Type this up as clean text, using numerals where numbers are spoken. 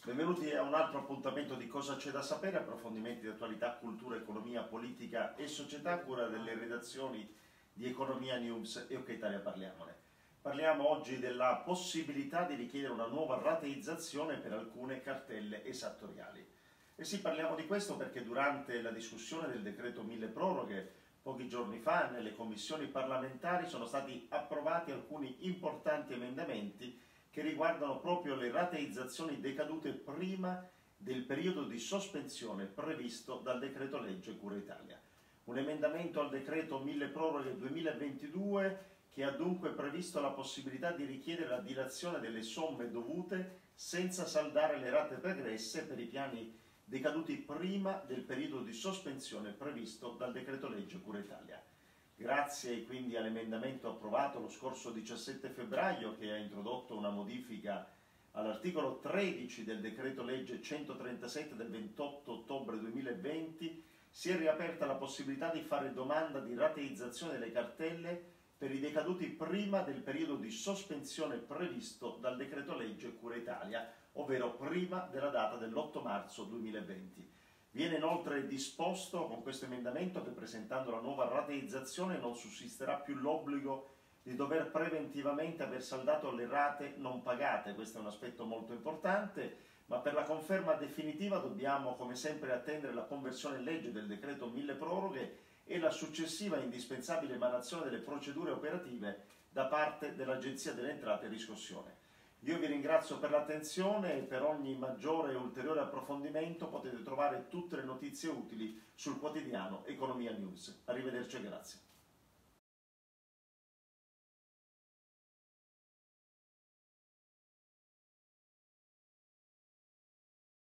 Benvenuti a un altro appuntamento di Cosa c'è da sapere, approfondimenti di attualità, cultura, economia, politica e società a cura delle redazioni di Economia News e OK Italia Parliamone. Parliamo oggi della possibilità di richiedere una nuova rateizzazione per alcune cartelle esattoriali. E sì, parliamo di questo perché durante la discussione del decreto mille proroghe, pochi giorni fa, nelle commissioni parlamentari sono stati approvati alcuni importanti emendamenti che riguardano proprio le rateizzazioni decadute prima del periodo di sospensione previsto dal decreto legge Cura Italia. Un emendamento al decreto mille proroghe 2022 che ha dunque previsto la possibilità di richiedere la dilazione delle somme dovute senza saldare le rate pregresse per i piani decaduti prima del periodo di sospensione previsto dal decreto legge Cura Italia. Grazie quindi all'emendamento approvato lo scorso 17 febbraio che ha introdotto una modifica all'articolo 13 del decreto legge 137 del 28 ottobre 2020 si è riaperta la possibilità di fare domanda di rateizzazione delle cartelle per i decaduti prima del periodo di sospensione previsto dal decreto legge Cura Italia, ovvero prima della data dell'8 marzo 2020. Viene inoltre disposto con questo emendamento che presentando la nuova rateizzazione non sussisterà più l'obbligo di dover preventivamente aver saldato le rate non pagate, questo è un aspetto molto importante, ma per la conferma definitiva dobbiamo come sempre attendere la conversione in legge del decreto mille proroghe e la successiva indispensabile emanazione delle procedure operative da parte dell'Agenzia delle Entrate e Riscossione. Io vi ringrazio per l'attenzione e per ogni maggiore e ulteriore approfondimento potete trovare tutte le notizie utili sul quotidiano Economia News. Arrivederci e grazie.